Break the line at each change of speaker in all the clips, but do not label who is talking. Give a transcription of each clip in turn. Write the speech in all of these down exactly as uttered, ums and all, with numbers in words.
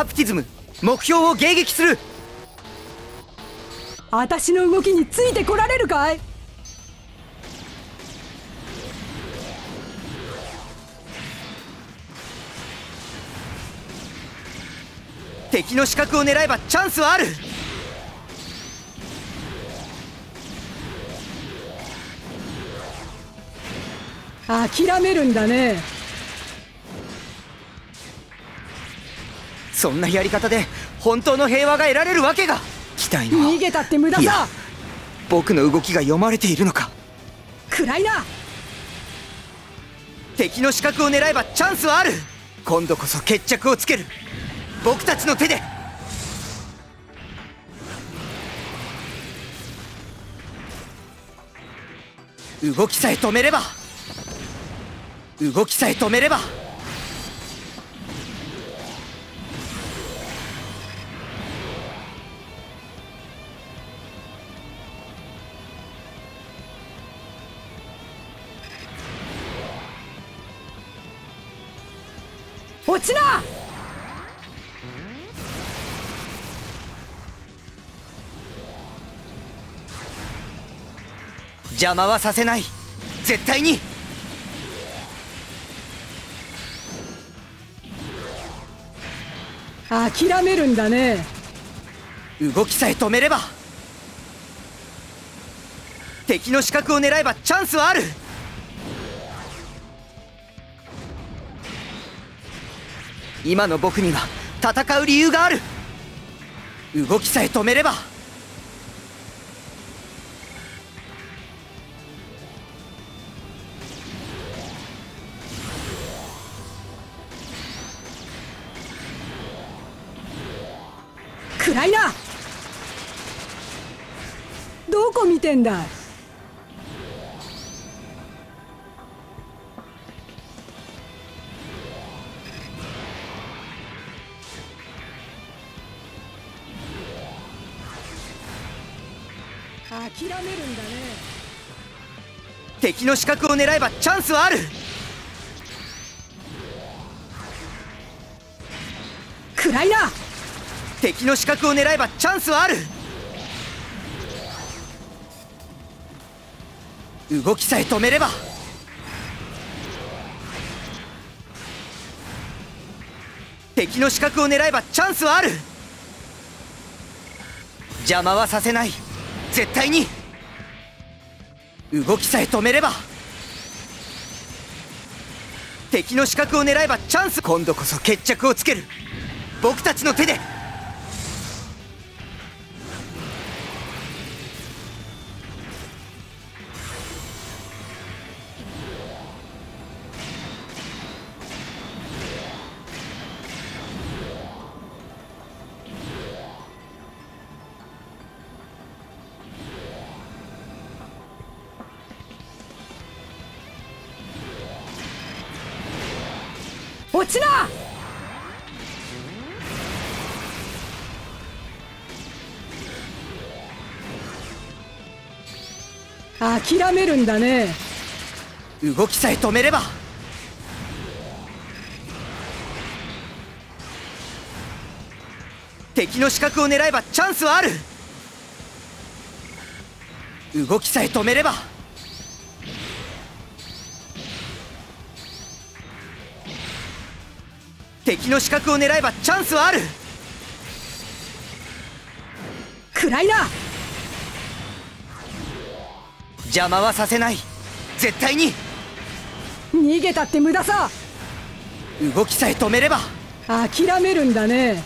ハプティズム、目標を迎撃する。
私の動きについてこられるかい？
敵の死角を狙えばチャンスはある。
諦めるんだね。
そんなやり方で本当の平和が得られるわけが。機体の
逃げたって無駄さ。
僕の動きが読まれているのか。
暗いな。
敵の死角を狙えばチャンスはある。今度こそ決着をつける。僕たちの手で。動きさえ止めれば動きさえ止めれば
落ちな。
邪魔はさせない。絶対に。
諦めるんだね。
動きさえ止めれば。敵の死角を狙えばチャンスはある。今の僕には戦う理由がある。動きさえ止めれば。
暗いな。どこ見てんだ。諦めるんだね。
敵の死角を狙えばチャンスはある。
暗いな。
敵の死角を狙えばチャンスはある。動きさえ止めれば。敵の死角を狙えばチャンスはある。邪魔はさせない。絶対に。動きさえ止めれば。敵の死角を狙えばチャンス。今度こそ決着をつける。僕たちの手で。
落ちな。諦めるんだね。
動きさえ止めれば。敵の死角を狙えばチャンスはある。動きさえ止めれば。敵の死角を狙えばチャンスはある。
暗いな。
邪魔はさせない。絶対に。
逃げたって無駄さ。
動きさえ止めれば。
諦めるんだね。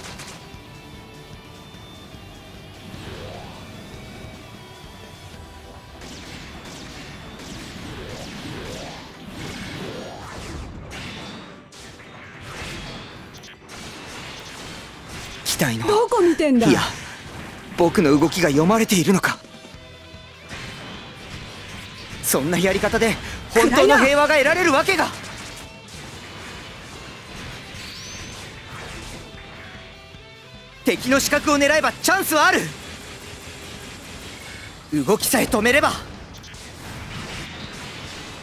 機体の
どこ見てんだ。
いや、僕の動きが読まれているのか。そんなやり方で本当の平和が得られるわけが。敵の死角を狙えばチャンスはある。動きさえ止めれば。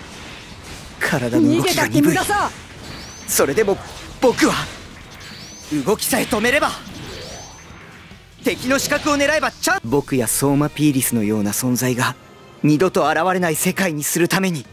体の動きが鈍い。それでも僕は動きさえ止めれば、敵の死角を狙えばチャン僕やソーマピーリスのような存在が二度と現れない世界にするために